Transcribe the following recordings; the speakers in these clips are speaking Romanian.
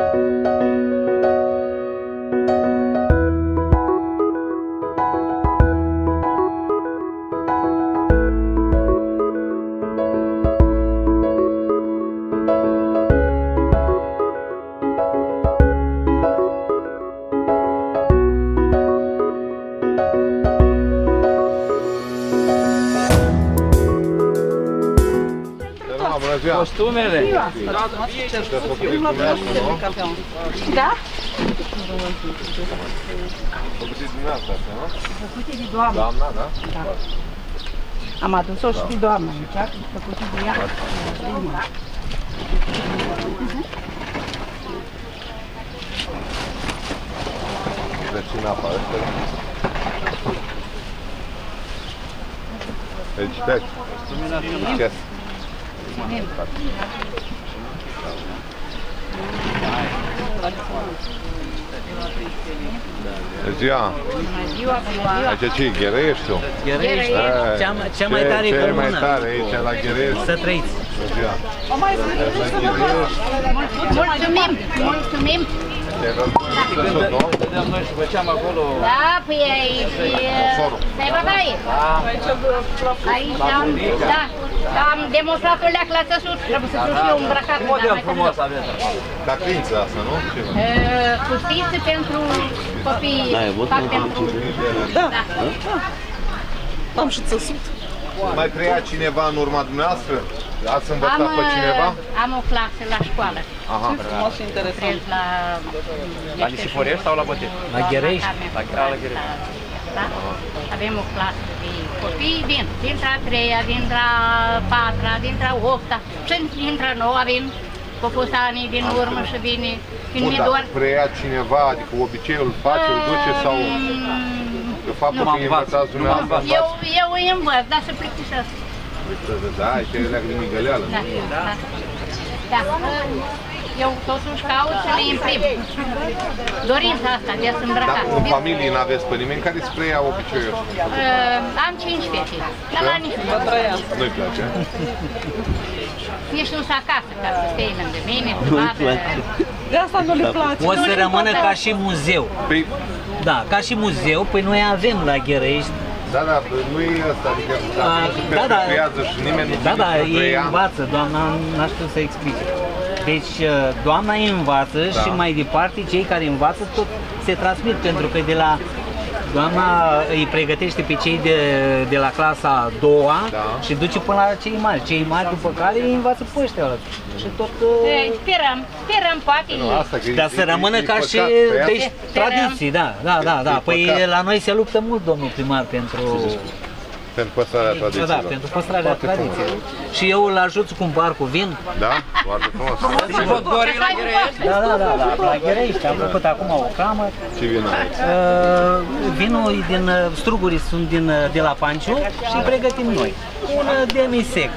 Costumele? Da? Făcute dimineața asta, nu? Făcute de doamnă. Doamna, da? Da. Am adus-o și pe doamnă aici, făcute de ea. Vecina apa ăștia. Felicitări! Succes! Bună ziua! Aici ce-i? Ghereiești tu? Ghereiești, cea mai tare comună. Ce mai tare aici la Ghereiești? Să trăiți! Bună ziua! Mulțumim! Mulțumim! Vedeam noi și făceam acolo... Da, păi aici... Stai băgaie! Aici am... Da, am demonstrat o leac la țăsut, trebuie să fiu îmbrăcat. Model frumos aveți acolo. Ca crință asta, nu? Custiță pentru copii, fac pentru... Da, am și țăsut. Mai preia cineva în urma dumneavoastră? Ați învățat pe cineva? Am o clasă la școală. Aha. Frumos și interesant. La Nisiforești sau la Bătești? La Gherești? La Gherești. Da? Avem o clasă de copii, vin dintre a 3-a, dintre a 4-a, dintre a 8-a și dintre a 9-a vin copusanii din urmă și vine când mi-e dor. Preia cineva, adică obiceiul îl face, îl duce sau... De faptul că îi învățați dumneavoastră? Eu îi învăț, dar să plictisesc. Da, aici e leac de migăleală. Da. Eu totuși caut să le imprim. Dorința asta de a se îmbrăca. Dar în familie n-aveți pe nimeni care îți preia obiceiul ăsta? Am 5 fete, dar la niciun. Nu-i place? Nici nu sunt acasă ca să stea lângă mine. De asta nu le place. O să rămână ca și muzeu. Da, ca și muzeu, păi noi avem la Gherești. Da, da, nu e ăsta, adică dacă se perpetuează și nimeni nu știe să ei învață, doamna n-a știut să explice. Deci doamna îi învață și mai departe cei care învață tot se transmit, pentru că de la doamna îi pregătește pe cei de la clasa a doua și duce până la cei mari. Cei mari după care îi învață pe ăștia. Și tot... Sperăm, poate. Dar să rămână ca și tradiții, da. Păi la noi se luptă mult, domnul primar, pentru păstrarea tradițiilor. Da, pentru păstrarea tradițiilor. Și eu îl ajut cu un bar cu vin. Da? Foarte frumos. Și vă dori la Ghereiești? Da, la Ghereiești. Am făcut acum o camă. Ce vin aveți? Vinul din strugurii sunt de la Panciu și pregătim noi. Un demisec.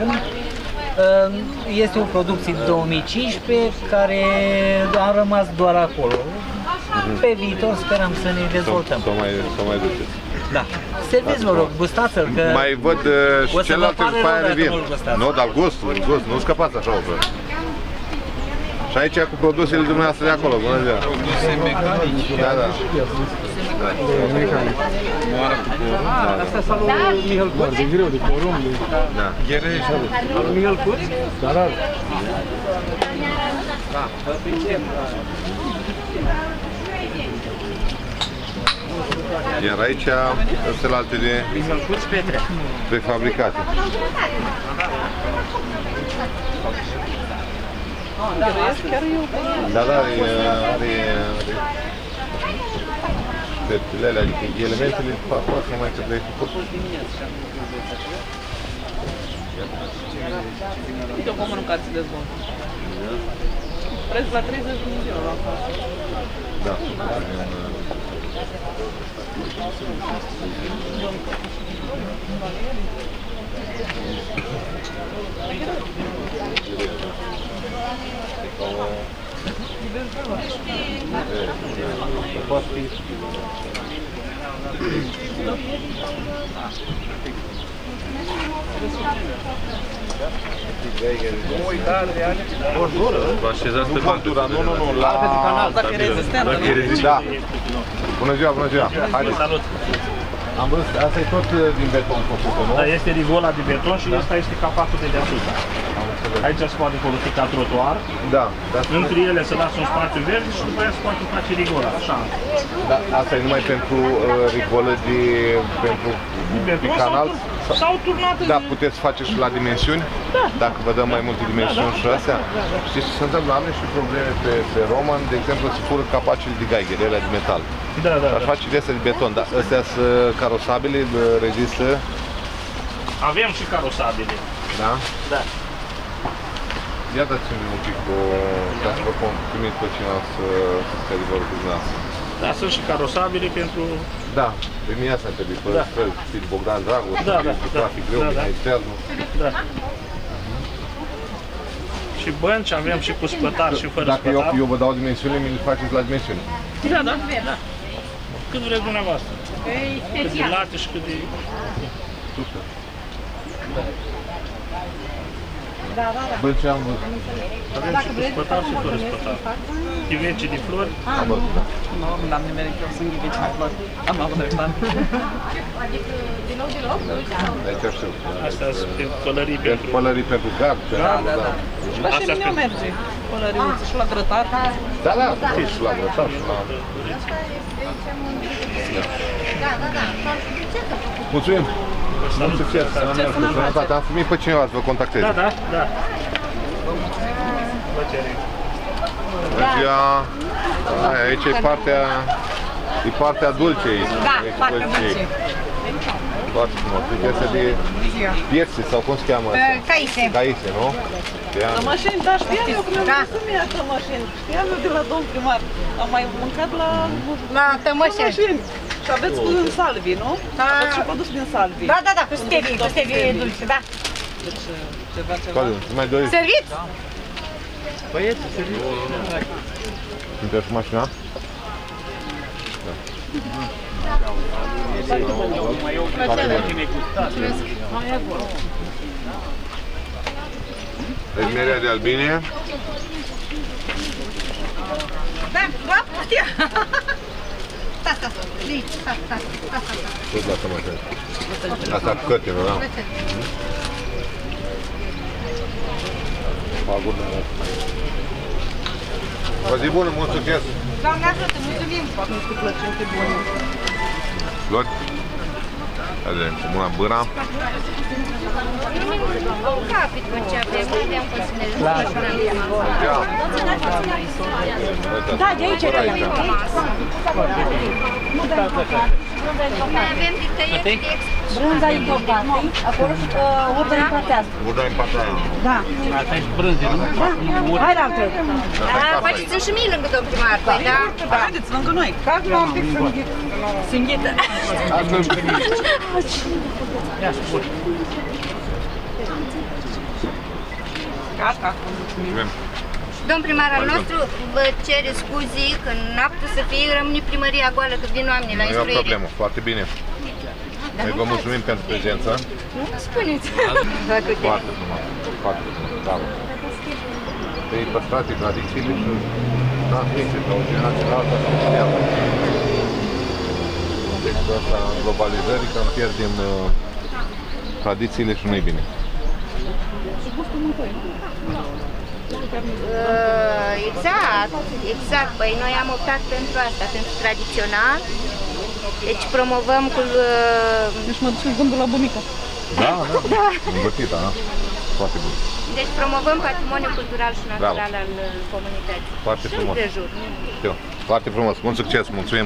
Este o producție 2015 care a rămas doar acolo. Pe viitor sperăm să ne dezvoltăm. Să mai duceți. Da. Serviți, vă rog, gustați-l că... Mai văd și celelalte după aia revin. Nu, dar gustul, nu scăpați așa o vreo. Și aici cu produsele dumneavoastră de acolo, bună ziua. Produse mecanice. Da. Moară cu porumb. Asta e salul Mihăl Curi, de greu, de porumb. Da. Gherești. Al Mihăl Curi? Da. Iar aici sunt alte de prefabricate. Da, are petulele, adică elementele fac să mai trebuie făcut. Uite o comună care se dezvoltă. Preț la 30 de milioane. Da. Vă așezați pe bordura, nu, la... Dacă e rezistent. Da. Bună ziua, bună ziua. Haideți. Salut. Am văzut, asta e tot din beton făcută, nu? Da, este rigola de beton și ăsta este capacul de deasupra. Aici se poate folosi ca trotuar. Da. Între ele se lasă un spațiu verde și după aia se poate face rigola, așa. Da, asta e numai pentru rigolă pentru canal? Sau turnată. Da, puteți face și la dimensiuni? Da. Dacă vă dăm mai multe dimensiuni și astea? Știți ce se întâmplă? Am și probleme pe Roman, de exemplu, se fură capacele de gaighere, ele de metal. Da. Aș face de astea de beton, dar astea sunt carosabile, rezistă? Avem și carosabile. Da? Da. Ia dați-mi un pic ca să vă primiți pe cineva să stea de vorbă cu dumneavoastră. Da, sunt și carosabile pentru... Da, pe mine asta trebuie, pe străzi, Bogdan Dragoș, trafic greu, internul. Da. Și bănci avem și cu spătar și fără Dacă spătar. eu vă dau dimensiune, mi le faceți la dimensiune. Da. Cât vreți dumneavoastră. Cât de late și cât de... Super. Bănci am văzut. Avem și cu spătar și fără spătar. Ghivece de flori. Am văzut, da. Nu, n-am nimerit că eu sunt ghiveci de flori. Am avut ăștia. Aici știu. Astea sunt pentru pălării Pentru pălării, pentru gard. Da. Dar și mine o merge. Pălăriuță și la grătar. Da, și la grătar și la... Mulțumim! Mult succes! Sănătate! Am primit pe cineva să vă contacteze. Da. Bună ziua! Aici e partea dulce aici. Da, partea dulce. Foarte frumos. Deci asta de piețe sau cum se cheamă asta? Caise. Caise, nu? Tămășeni, da, știam eu că mi-am văzut mie tămășeni. Știam eu de la domn primar. Am mai mâncat la Tămășeni. Și aveți cu salvii, nu? Aveți și produs din salvii. Da, cu stevie dulce, da. Deci, ceva. Mai doriți? Serviți? Băieți, serviți. Sunteți cu mașina? Deci merea de albine. Da, putea. Asta. Tot la tămășeni. Asta cu cătine, da? O zi bună, mult succes! Doamne ajută, mulțumim! Fac niște plăcinte bune. Flori? Haide, cu mâna bâra. Capit cu ce avem, avem consumele. Da, de aici e mai avem de tăieri de exclusiv. Brânza e bogată, acolo și urda în partea asta. Urda în partea aia. Da. Asta e brânze, nu? Hai la altă. Faceți și mie lângă domn primar, păi da? Haideți lângă noi. Fac un pic sânghită. Ia spune. Gata. Domn primar al nostru vă cere scuzi că n-a putut să fie, rămâne primăria goală că vin oamenii la Nu e o instruire. problemă, foarte bine. Noi vă mulțumim pentru prezență. Nu spuneți. Foarte frumos, foarte frumos, bravo. Trebuie păstrate tradițiile și transmise de o generație la alta să știam. Deci cu asta globalizării, că pierdem tradițiile și nu-i bine. Exact. Păi noi am optat pentru asta, pentru tradițional. Deci promovăm cu... Deci mă duc gândul la bunica. Da. Îmbătită, da? Foarte bun. Deci promovăm patrimoniul cultural și natural al comunității. Foarte frumos. Și împrejur. Știu. Foarte frumos. Mult succes. Mulțumim.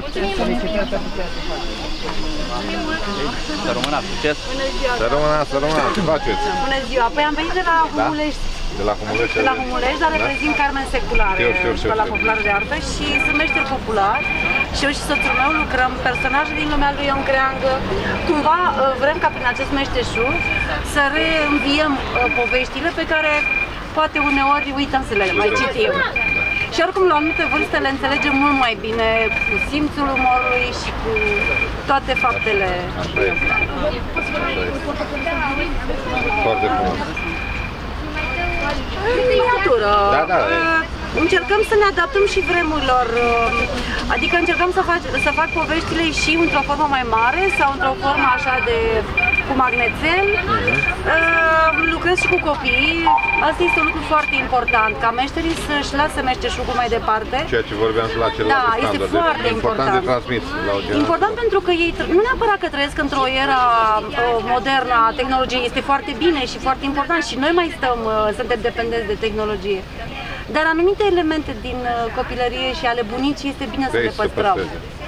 Să rămână, succes! Să rămână. Ce faceți? Bună ziua! Păi am venit de la Humulești. De la Humulești? De la Humulești, dar reprezint Carmen Seculare, școala populară de artă și sunt meșter popular și eu și soțul meu lucrăm personaje din lumea lui Ion Creangă. Cumva vrem ca prin acest meșteșug să reînviem poveștile pe care poate uneori uităm să le mai citim. Și oricum la anumite vârste le înțelegem mult mai bine cu simțul umorului și cu toate faptele. Așa e. Foarte frumos. Miniatură. Da, da. Încercăm să ne adaptăm și vremurilor, adică încercăm să fac poveștile și într-o formă mai mare sau într-o formă așa de cu magnețel. Lucrez și cu copiii, asta este un lucru foarte important, ca meșterii să-și lasă meșteșugul mai departe. Ceea ce vorbeam și la celălalt standard. Este foarte important De transmis la o generație. Important pentru că ei, nu neapărat că trăiesc într-o era modernă a tehnologiei, este foarte bine și foarte important și noi mai suntem dependenți de tehnologie. Dar anumite elemente din copilărie și ale bunicii este bine să le păstrăm.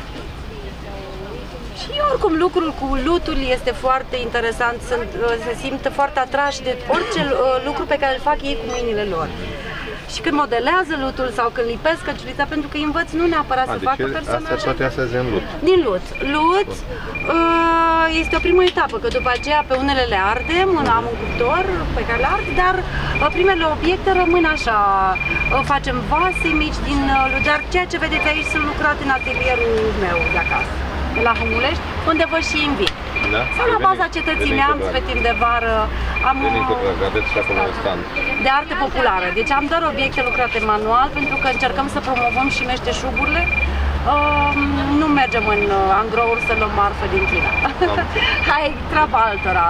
Și oricum lucrul cu lutul este foarte interesant, se simt foarte atrași de orice lucru pe care îl fac ei cu mâinile lor. Și când modelează lutul sau când lipesc căciulița, pentru că îi învăț nu neapărat să facă personaje. Toate astea din lut. Din lut. Lut este o primă etapă, că după aceea pe unele le ardem, am un cuptor pe care le ard, dar primele obiecte rămân așa. Facem vase mici din lut, dar ceea ce vedeți aici sunt lucrate în atelierul meu de acasă, la Humulești, unde vă și invit. Da? Sau la baza cetății Neamț, pe timp de vară, am de artă populară. Deci am doar obiecte lucrate manual, pentru că încercăm să promovăm și meșteșugurile. Nu mergem în angrouri să luăm marfă din China. Hai, treaba altora.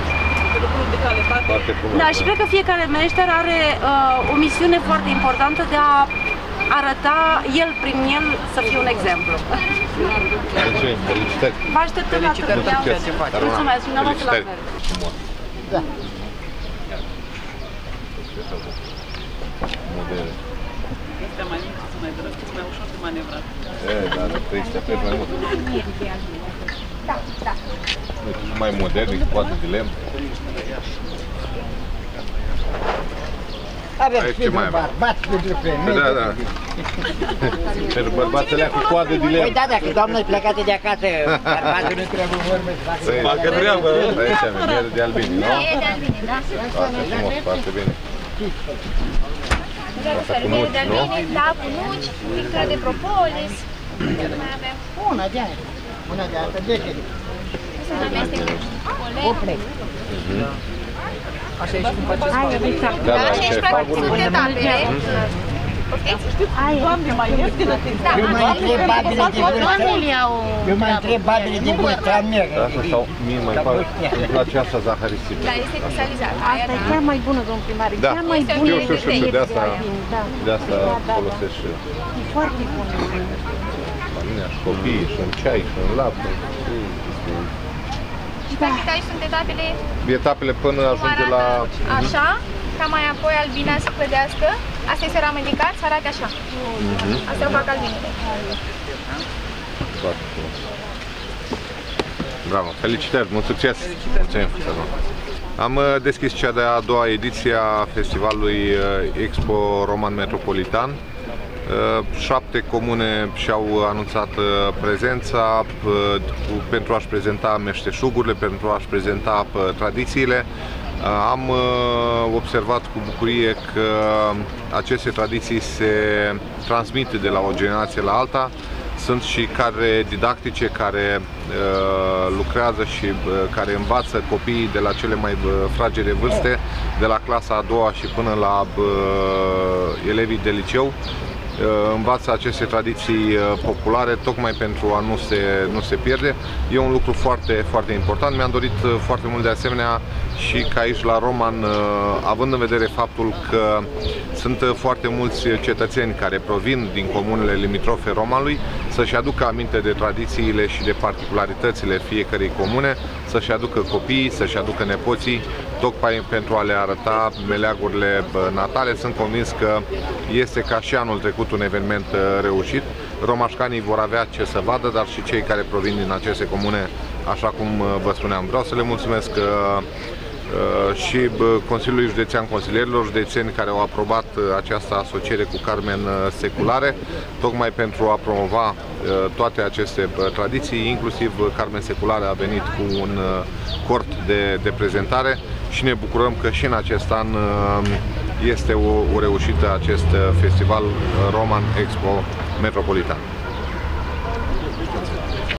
Da, și cred că fiecare meșter are o misiune foarte importantă de a arăta el prin el să fie un exemplu. Felicitări! Vă așteptăm la târgul. Mulțumesc, și dumneavoastră la fel. Da. Modele. Este mai mic, mai drăguț, mai ușor de manevrat. Da, trebuie să te mai mult. Da, da. Mai modernic, poate de lemn. Avem și pentru bărbați, pentru femei. Da, da. Pentru bărbațele cu coadă de lemn. Păi da, dacă doamna e plecată de acasă, bărbatul nu trebuie vorbe să facă treabă. Aici am miere de albine, nu? E de albine, da. Foarte frumos, foarte bine. Asta cu nuci, nu? Da, cu nuci, pictură de propolis. Mai avem. Una de aia. Una de altă, 10 de. Sunt amestec de polei. Așa e și cum faceți fac. Da, Da, și aici practic sunt etapele. Doamne, mai ieftină. Eu mai întreb babele de vârstă. Eu mai întreb babele de vârstă a mea. Asta sau mie mai fac, îmi place asta zaharisită. Da, este cristalizat. Asta e cea mai bună, domn primar, Da, cea mai bună. știu, de asta folosesc și E foarte bună. la mine, și copiii, și în ceai, și în lapte. Și practic aici sunt etapele. Etapele până ajunge la... Așa, ca mai apoi albina să clădească. Asta este ramedicat, să arate așa. Asta fac albinele. Foarte frumos. Bravo, felicitări, mult succes! Mulțumim! Am deschis cea de-a doua ediție a Festivalului Expo Roman Metropolitan. 7 comune și-au anunțat prezența pentru a-și prezenta meșteșugurile, pentru a-și prezenta tradițiile. Am observat cu bucurie că aceste tradiții se transmit de la o generație la alta. Sunt și cadre didactice care lucrează și care învață copiii de la cele mai fragede vârste, de la clasa a doua și până la elevii de liceu. Învață aceste tradiții populare tocmai pentru a nu se pierde. E un lucru foarte, foarte important. Mi-am dorit foarte mult de asemenea și ca aici la Roman, având în vedere faptul că sunt foarte mulți cetățeni care provin din comunele limitrofe Romanului, să-și aducă aminte de tradițiile și de particularitățile fiecărei comune, să-și aducă copiii, să-și aducă nepoții, tocmai pentru a le arăta meleagurile natale. Sunt convins că este ca și anul trecut un eveniment reușit. Romașcanii vor avea ce să vadă, dar și cei care provin din aceste comune, așa cum vă spuneam. Vreau să le mulțumesc și Consiliului Județean, consilierilor județeni care au aprobat această asociere cu Carmen Seculare, tocmai pentru a promova toate aceste tradiții, inclusiv Carmen Seculare a venit cu un cort de prezentare și ne bucurăm că și în acest an este o reușită acest festival Roman Expo Metropolitan.